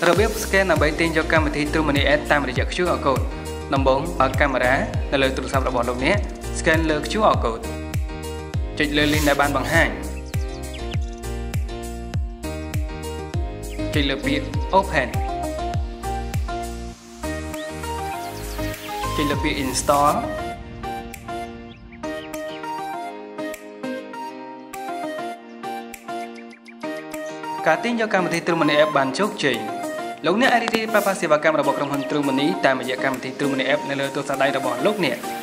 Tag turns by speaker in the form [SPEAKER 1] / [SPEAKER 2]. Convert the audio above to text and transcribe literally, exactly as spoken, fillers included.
[SPEAKER 1] ระเบียบสแกนដើម្បីទាញយកកម្មវិធី TrueMoney App តាមរយៈ Q R code ដំបូងបើកកាមេរ៉ានៅលើទូរស័ព្ទរបស់លោកអ្នក scan លើ Q R code ចុចលើ link ដែលបានបង្ហាញចុចលើពាក្យ Open ចុចលើពាក្យ Install ការទាញយកកម្មវិធី TrueMoney App បានជោគជ័យលោកអ្នកអាចរីករាយប្រើប្រាស់សេវាកម្មរបស់ក្រុមហ៊ុន TrueMoney តាមរយៈកម្មវិធី TrueMoney App នៅលើទូរស័ព្ទដៃរបស់លោកអ្នក